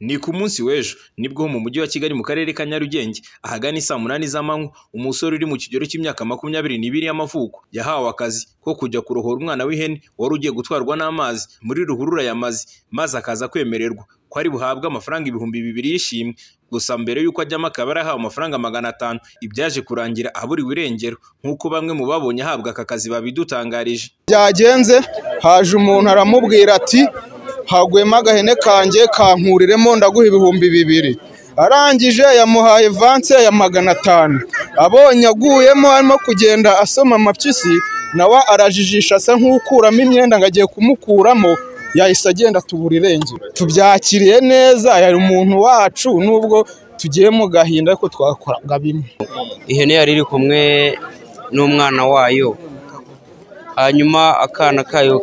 Ni ku munsi w'ejo nibwo mu mujyi wa Kigali mu karere ka Nyarugenge ahagana saa 8 z'amanywa umusore uri mu kigero cy'imyaka 22 y'amavuko yahawe akazi ko kujya kurohora umwana w'ihene wari ugiye gutwarwa n'amazi muri ruhurura yamazi maze akaza kwemererwa ko ari buhabwe amafaranga 2,000 y'ishimwe. Gusa mbere yuko ajyamo akaba arahawe amafaranga 500 ibyaje kurangira aburiwe irengero nk'uko bamwe mu babonye ahabwa aka kazi babidutangarije. Byagenze haje umuntu aramubwira ati hagwema agahene kanjye kankuriremo ndaguha 2,000. Arangije yamuhaye vanse ya 500. Abonye aguyemo arimo kugenda asoma amapyisi nawe arajijisha asa nk'ukuramo imyenda ngagiye kumukuramo yahise agenda tubura irengero. Tubyakiriye neza yari umuntu wacu nubwo tugiye mu gahinda ariko twakoraga bimwe. Ihene yari iri kumwe n'umwana wayo, hanyuma akana kayo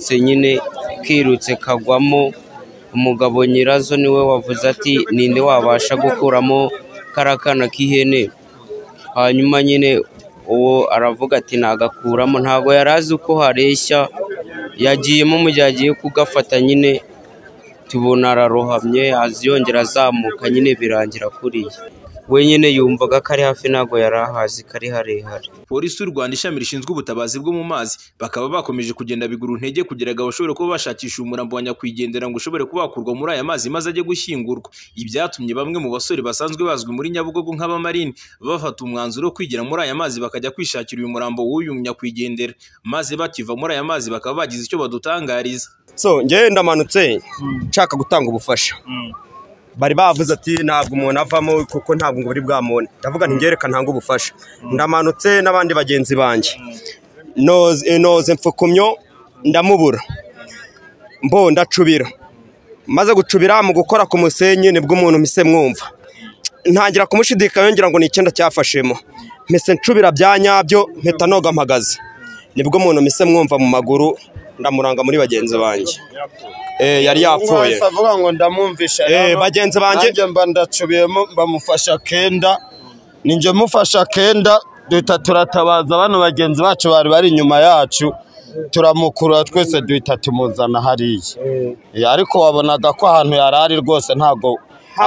kirutse kagwamo. Umugabo nyirazo niwe wavuze ati ninde wabasha gukuramo karakana k'ihene. Hanyuma nyine uwo aravuga ati nagakuramo, ntago yarazi uko hareshya, yagiyemo mu gihe agiye kugafata nyine tubona ararohamye aziyongera azamuka nyine birangira kuriye. We nyine yumvaga kari hafi nago yarahazi kari harehare. Polisi y'u Rwanda ishami rishinzwe ubutabazi bwo mu mazi bakaba bakomeje kugenda bigura intege kugira ngo bashobore kuba bashakisha umurambo wa nyakwigendera ngo ushobore kubakurwa muri aya mazi maze ajye gushyingurwa. Ibyatumye bamwe mu basore basanzwe bazwi muri Nyabugogo nk'abamarine bafata umwanzuro kwigira muri aya mazi bakajya kwishakira uyu murambo w'uyu nyakwigendera, maze bakiva muri aya mazi bakaba bagize icyo badutangariza. Ngewe ndamanutse nshaka gutanga ubufasha. Bari bavuze ati ntabwo umuntu avamo kuko ntabwo ngo buri bwamone. Ndavuga nti ngereka ntanga ubufasha. Ndamanutse n'abandi bagenzi banjye. Noze mfukumyo ndamubura. Mbo ndacubira. Maze gucubira mu gukora ku musenyi nibwo umuntu mise mwumva. Ntangira kumushidika yongera ngo ni icyenda cyafashemo. Mise ncubira byanyabyo mpeta noga mpagaze. Nibwo umuntu mise mwumva mu maguru ndamuranga muri bagenzi banjye. Yari yapfuye. Avuga ngo ndamumvisha bagenzi banjye nanjye mba ndacubiyemo bamufasha kenda. Ninjye mufasha kenda duhita turatabaza bano bagenzi bacu bari inyuma yacu turamukura twese duhita tumuzana hariya. Ariko wabonaga ko ahantu yarari rwose ntago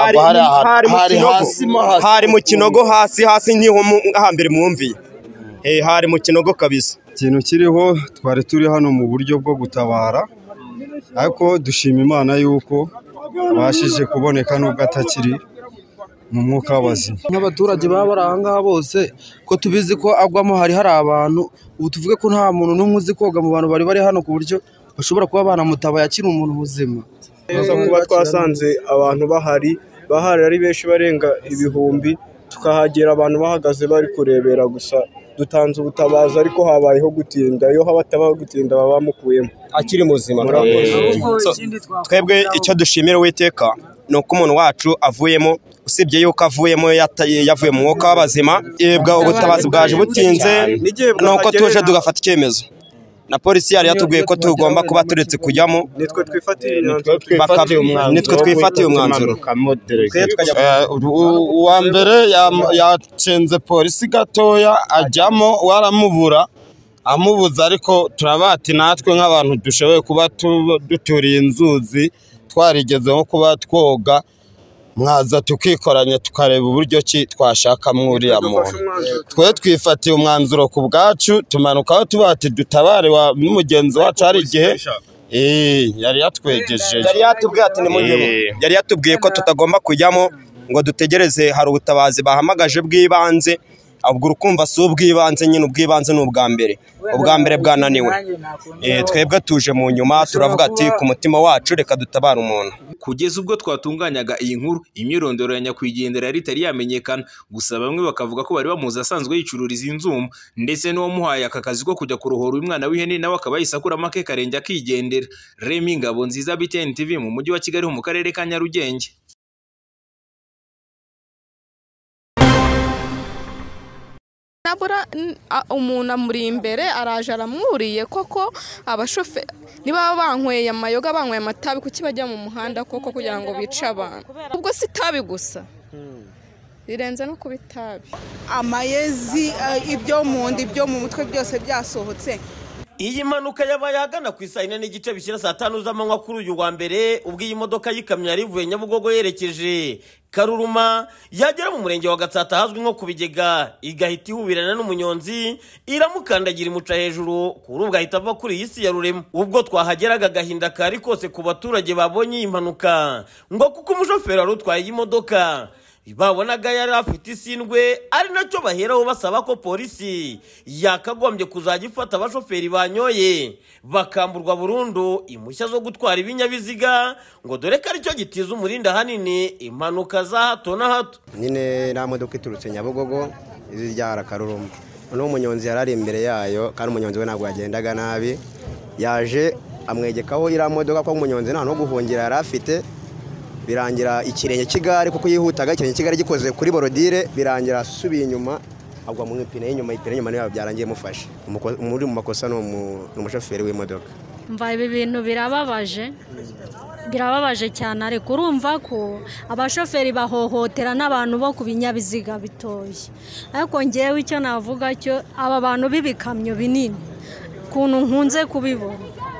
hari mu kinogo hasi niho hambere mwumviye. Hari mu kinogo kabisa. Ikintu kiriho twari turi hano mu buryo bwo gutabara, ariko dushima Imana yuko bashije kuboneka nubwo atakiri mu mwuka w'abazima. Nk'abaturage baba bari aha ngaha bose ko tubizi ko agwamo hari abantu, ubu tuvuge ko nta muntu n'umwe uzi koga mu bantu bari hano ku buryo bashobora kuba banamutaba yakiri umuntu muzima. Kuba twasanze abantu bahari ari benshi barenga 1000, tukahagera abantu bahagaze bari kurebera gusa. Dutanze ubutabazi ariko habayeho gutinda, iyo habatabaho gutinda baba bamukuyemo akiri muzima. Twebwe icyo dushimira Uwiteka nuko umuntu wacu avuyemo, usibye yuko avuyemo yavuye mu mwuka w'abazima. Ubutabazi bwaje butinze nuko tuje tugafata icyemezo na polisi yari yatubwiye ko tugomba kuba turetse kujyamo. Nitwe twifatiye umwanzuro. Uwa mbere yacenze polisi gatoya ajyamo waramubura amubuza, ariko turabati natwe nk'abantu dushoboye kuba duturiye inzuzi twarigeze nko kuba twoga mwaza tukikoranya tukareba uburyo ki twashaka uriya muntu. Twe twifatiye umwanzuro ku bwacu tumanukaho tubati dutabare wa mugenzi wacu hari igihe yari yatwegeje. Yari yatubwiye ko tutagomba kujyamo ngo dutegereze hari ubutabazi bahamagaje bw'ibanze. Ubwo urukumva si ubw'ibanze nyine, ubw'ibanze ni ubwa mbere bwananiwe. Twebwe tuje mu nyuma turavuga ati ku mutima wacu reka dutabara umuntu. Kugeza ubwo twatunganyaga iyi nkuru imyirondoro ya nyakwigendera yari itari yamenyekana, gusa bamwe bakavuga ko bari bamuzi asanzwe yicururiza inzuma ndetse n'uwamuhaye aka kazi ko kujya kurohora umwana w'ihene nawe akaba yisakuramo ake karenge akigendera. Remy Ngabonziza, BTN TV mu mujyi wa Kigali mu karere ka Nyarugenge. Nabura umuntu amuri imbere araje aramwuriye koko. Abashoferi niba banyweye amayoga banyweye amatabi kuki bajya mu muhanda koko kugira ngo bice abantu? Ubwo si tabi gusa birenze no kubitabi. Amayezi ibyo mu ndi ibyo mu mutwe byose byasohotse. Iyi mpanuka yabaye ahagana ku isaha 4 n'igice bishyira saa 5 z'amanywa kuri uyu wa mbere ubwo iyi modoka y'ikamyo yari ivuye Nyabugogo yerekeje Karuruma yagera mu murenge wa Gatsata hazwi nko kubigega igahita ihubirana n'umunyonzi iramukandagira imuca hejuru kuri ubwo ahita ava kuri iyi si ya rurema. Ubwo twahageraga gahinda kari kose ku baturage babonye iyi mpanuka ngo kuko umushoferi wari utwaye iyi modoka babonaga yari afite isindwe, ari nacyo baheraho basaba ko polisi yakagombye kuzajya ifata abashoferi banyoye bakamburwa burundu impushya zo gutwara ibinyabiziga ngo dore ko aricyo gitiza umurinda hanini impanuka za hato na hato. Nyine na modoka iturutse Nyabugogo izijyara Karuruma, n'umunyonzi yarari imbere yayo kandi umunyonzi we ntabwo yagendaga nabi, yaje amwegekaho ira modoka ko umunyonzi nta no guhungira yari afite, birangira ikirenge cy'igare kuko yihutaga ikirenge cy'igare gikoze kuri borodire, birangira asubiye inyuma agwa mu ipine y'inyuma, ipine y'inyuma niyo byarangiye mufashe. Muri mu makosa n'umushoferi w'imodoka. Mva ibi bintu birababaje cyane, ariko urumva ko abashoferi bahohotera n'abantu bo ku binyabiziga bitoye. Ariko ngewe icyo navuga cyo aba bantu b'ibikamyo binini kuntu nkunze kubibona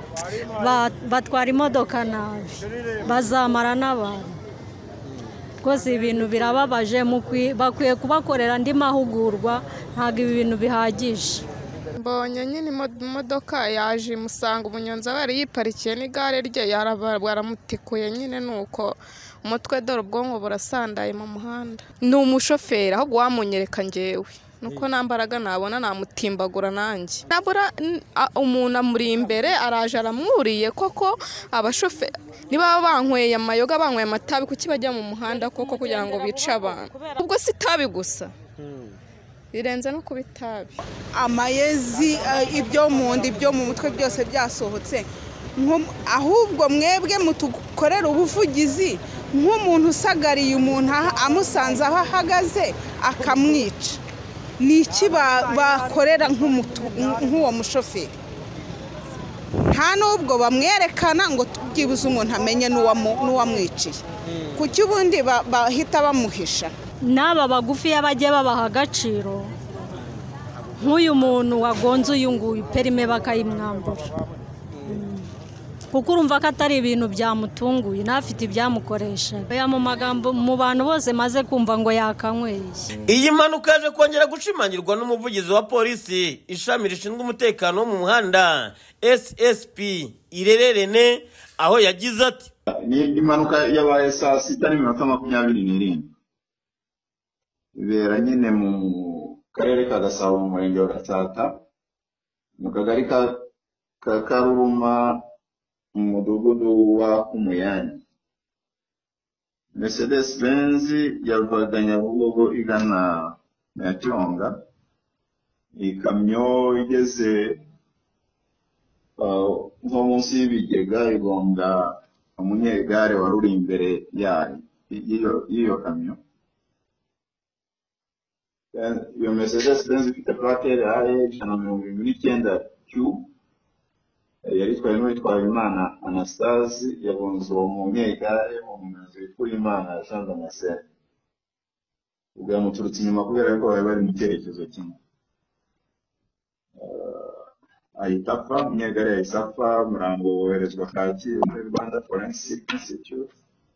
batwara imodoka nabi, bazamara n'abantu. Rwose ibintu birababaje, bakwiye kubakorera andi mahugurwa, ntabwo ibi bintu bihagije. Mbonye nyine imodoka yaje imusanga umunyonzi yari yiparikiye n'igare rye baramutikuye nyine, nuko umutwe dore ubwonko burasandaye mu muhanda. Ni umushoferi ahubwo wamunyereka ngewe nuko nambaraga nabona namutimbagura nanjye. Nabura umuntu amuri imbere araje aramwuriye koko abashoferi niba bankweye amayoga bankweye amatabi kuki bajya mu muhanda koko kugira ngo bice abantu. Ubwo si tabi gusa birenze no kubitabi, amayezi ibyo mu ndi byo mu mutwe byose byasohotse. Ahubwo mwebwe mutukorera ubuvugizi nk'umuntu usagariye umuntu amusanze aho ahagaze akamwica. Ni iki bakorera nk'uwo mushoferi? Nta nubwo bamwerekana ngo tubyibuze umuntu amenye n'uwamwiciye. Kuki ubundi bahita bamuhisha? N'aba bagufi y'abajye babaha agaciro, nk'uyu muntu wagonze uyu nguyu perime bakayimwambura, kuko urumva ko atari ibintu byamutunguye, n'afite ibyamukoresha. Mu magambo mu bantu bose maze kumva ngo yakanyweye. Iyi mpanuka yaje kongera gushimangirwa n'umuvugizi wa polisi ishami rishinzwe umutekano wo mu muhanda SSP Irererene, aho yagize ati ni impanuka yabaye saa 6:27 ibera nyine mu karere ka Gasabo mu murenge wa Gatsata mu kagari ka Karuruma mu mudugudu wa Kumuyani. Mercedes Benz yavaga Nyabugogo igana Nyacyonga, ikamyo igeze nko munsi y'ibigega igonga umunyegare wari uri imbere y'iyo kamyo. Iyo Mercedes Benz ifite plate AE129Q yari itwaye n'uwitwaye Imana Anastase, yabunze uwo munyegare umunyonzi witwa Imana Jean Damascene. Ubwo yamuturutse inyuma kubera ko bari mu cyerekezo kimwe, ahita apfa. Umunyegare yahise apfa, umurambo woherezwa Kacyiru muri Rwanda Forensic Institute,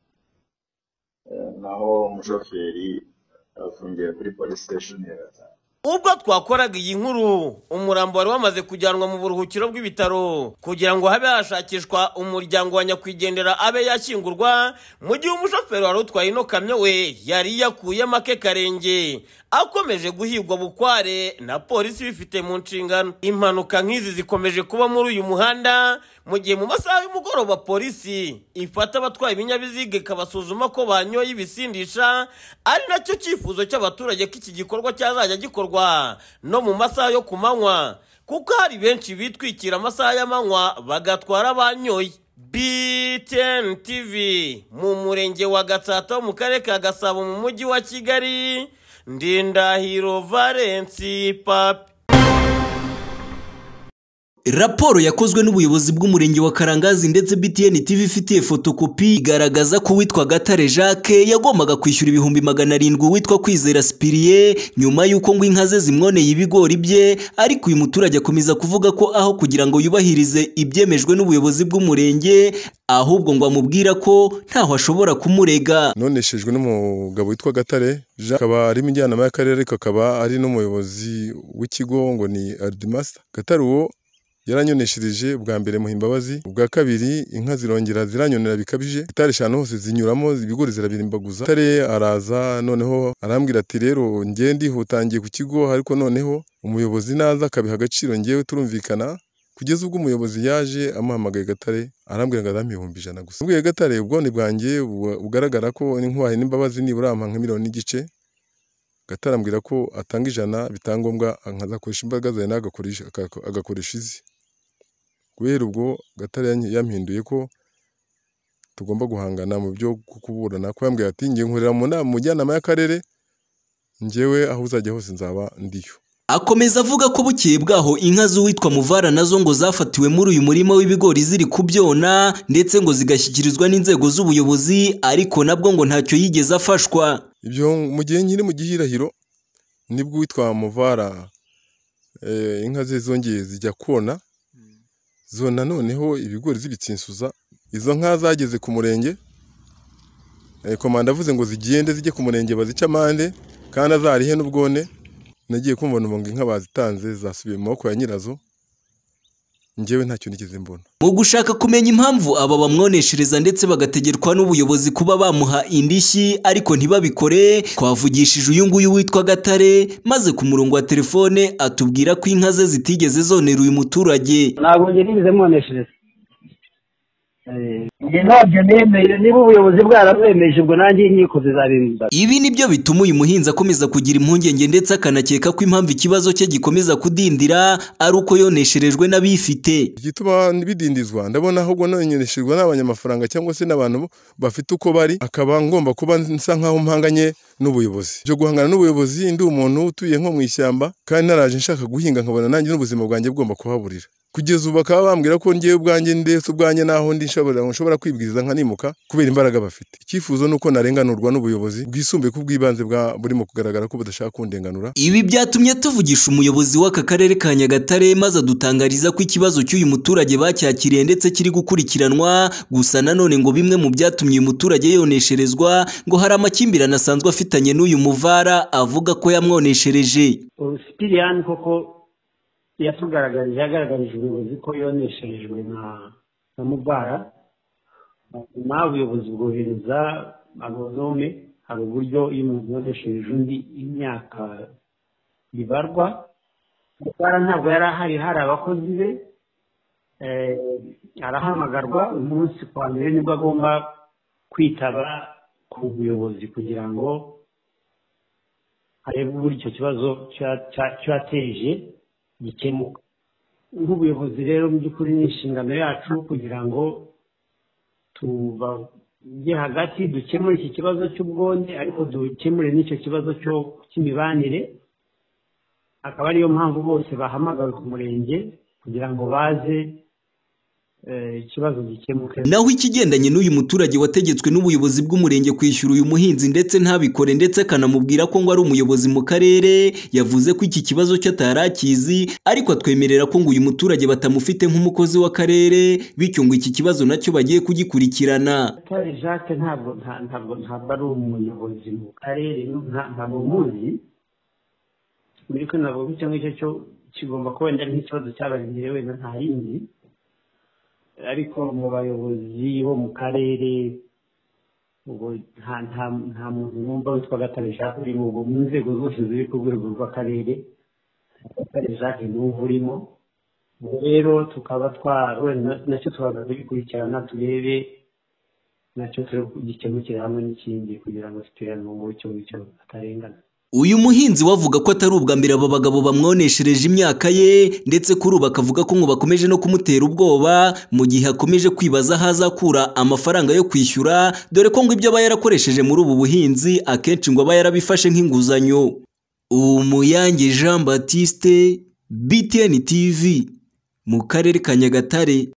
naho umushoferi afungiye kuri police station ya Gatsata. Ubwo twakoraga iyi nkuru umurambo wari wamaze kujyanwa mu buruhukiro bw'ibitaro kugira ngo habe hashakishwa umuryango wa nyakwigendera abe yashyingurwa, mu gihe umushoferi wari utwaye ino kamyo we yari yakuyemo ake karenge akomeje guhigwa bukware na polisi bifite mu nshingano. Impanuka nk'izi zikomeje kuba muri uyu muhanda, mu gihe mu masaha y'umugoroba polisi ifata abatwaye ibinyabiziga ikabasuzuma ko banyoye ibisindisha, ari nacyo cyifuzo cy'abaturage ko iki gikorwa cyazajya gikorwa no mu masaha yo ku manywa, kuko hari benshi bitwikira amasaha y'amanywa bagatwara banyoye. BTN TV mu murenge wa Gatsata mu karere ka Gasabo mu mujyi wa Kigali, Ndindahiro Valence Papi. Raporo yakozwe n'ubuyobozi bw'umurenge wa Karangazi ndetse BTN TV ifitiye fotokopi igaragaza ko witwa Gatare Jacques yagombaga kwishyura ibihumbi 700 witwa Kwizera Spirie nyuma y'uko ngo inka ze zimwoneye ibigori bye, ariko uyu muturage akomeza kuvuga ko aho kugira ngo yubahirize ibyemejwe n'ubuyobozi bw'umurenge ahubwo ngo amubwira ko ntaho ashobora kumurega. Noneshejwe n'umugabo witwa Gatare Jacques, akaba ari Mujyanama y'akarere, akaba ari n'umuyobozi w'ikigo ngo ni Ardmaster. Gatare uwo yaranyoneshereje bwa mbere muha imbabazi, ubwa kabiri inka zirongera ziranyonera bikabije, Gatare 5 hose zinyuramo ibigori zirabirimbaguza. Gatare araza noneho arambwira ati rero ngiye ndihutangiye ku kigo, ariko noneho umuyobozi naza akabiha agaciro ngiyewe turumvikana, kugeza ubwo umuyobozi yaje amuhamagaye Gatare arambwira ngo azampe 100 gusa. Mbwiye Gatare ubwone bwanjye bugaragara ko nkwaye n'imbabazi nibura ampa nka 1,5 million. Gatare ambwira ko atanga 100 bitangombwa nkazakoresha imbaraga zawe agakoresha izi. Guhera ubwo Gatare yampinduye ko tugomba guhangana mu byo kuburana, ko yambwiye ati ngiye nkorera mu nama Mujyanama y'akarere, ngewe aho uzajya hose nzaba ndiyo. Akomeza avuga ko bukeye bwaho inka z'uwitwa Muvara nazo ngo zafatiwe muri uyu murima w'ibigori ziri kubyona ndetse ngo zigashyikirizwa n'inzego z'ubuyobozi, ariko nabwo ngo ntacyo yigeze afashwa. Ibyo mu gihe nkiri mu gihirahiro nibwo witwa Muvara inka ze zongeye zijya kona zona, noneho ibigori zibitsinsuza. Izo nka zageze ku murenge, komanda avuze ngo zigende zijye ku murenge bazica amande, kandi azarihe n'ubwone. Nagiye kumva ngo inka bazitanze zasubiye mu maboko ya nyirazo, ngewe ntacyo nigeze mbona. Mu gushaka kumenya impamvu aba bamwoneshereza ndetse bagategerwa n'ubuyobozi kuba bamuha indishyi ariko ntibabikore, twavugishije uyu nguyu witwa Gatare, maze ku murongo wa telefone atubwira ko inka ze zitigeze zonera uyu muturage. Ntabwo nigeze mwoneshereza, ntabyo nemeye, niba ubuyobozi bwaramwemeje ubwo nanjye inkiko zizabimba. Ibi nibyo bituma uyu muhinzi akomeza kugira impungenge ndetse akanakeka ko impamvu ikibazo cye gikomeza kudindira ari uko yonesherejwe n'abifite. Igituma bidindizwa ndabona ahubwo noneshejwe n'abanyamafaranga cyangwa se n'abantu bafite uko bari, akaba ngomba kuba nsa nkaho mpanganye n'ubuyobozi. Byo guhangana n'ubuyobozi, ndi umuntu utuye nko mu ishyamba kandi naraje nshaka guhinga, nkabona nanjye n'ubuzima bwanjye bugomba kuhaburira. Kugeza ubu bakaba bambwira ko ngiye ubwanjye ndetse ubwanjye naho ndi nshobora kwibwiriza nkanimuka kubera imbaraga bafite. Icyifuzo nuko narenganurwa n'ubuyobozi bwisumbuye ku bw'ibanze burimo kugaragara ko budashaka kundenganura. Ibi byatumye tuvugisha umuyobozi w'aka karere ka Nyagatare, maze adutangariza ko ikibazo cy'uyu muturage bacyakiriye ndetse kiri gukurikiranwa. Gusa nanone ngo bimwe mu byatumye uyu muturage yonesherezwa ngo hari amakimbirane asanzwe afitanye n'uyu Muvara avuga ko yamwoneshereje. Sipiriyani koko yagaragarije ubuyobozi ko yonesherejwe na Muvara, nawe ubuyobozi bwohereza agonome. Hari uburyo iyo umuntu yoneshereje undi imyaka bibarwa. Muvara ntabwo yari ahari, hari abakozi be, arahamagarwa umunsi kwa mbere nibwo agomba kwitaba ku buyobozi kugira ngo arebe uburyo icyo kibazo cyateje gikemuka. Nk'ubuyobozi rero mu by'ukuri ni inshingano yacu kugira ngo tubajye hagati dukemure iki kibazo cy'ubwone, ariko dukemure n'icyo kibazo cy'imibanire. Akaba ariyo mpamvu bose bahamagawe ku murenge kugira ngo baze ikibazo gikemuke. Naho ikigendanye n'uyu muturage wategetswe n'ubuyobozi bw'umurenge kwishyura uyu muhinzi ndetse ntabikore, ndetse akanamubwira ko ngo ari umuyobozi mu karere, yavuze ko iki kibazo cyo atarakizi, ariko atwemerera ko ngo uyu muturage batamufite nk'umukozi w'akarere, bityo ngo iki kibazo nacyo bagiye kugikurikirana. Gatare Jacques ntabwo ari umuyobozi mu karere, ntabwo muzi. Muri ko navuga icyo ngicyo cyo kigomba kuba wenda ari nk'ikibazo cyabarindiye wenda nta yindi, ariko mu bayobozi bo mu karere ubwo nta muntu numva witwa Gatare Jacques urimo. Ubwo mu nzego zose ziri ku rwego rw'akarere Gatare Jacques niwe urimo. Ubwo rero tukaba nacyo tubaza kugikurikirana, turebe nacyo turi kugikemukira hamwe n'ikindi kugira ngo tutirane mu buryo atarengana. Uyu muhinzi wavuga ko atari ubwa mbere aba bagabo bamwoneshereje imyaka ye, ndetse kuri ubu akavuga ko ngo bakomeje no kumutera ubwoba mu gihe akomeje kwibaza aho azakura amafaranga yo kwishyura, dore ko ngo ibyo aba yarakoresheje muri ubu buhinzi akenshi ngo aba yarabifashe nk'inguzanyo. Umuyange Jean Baptiste, BTN TV, mu karere ka Nyagatare.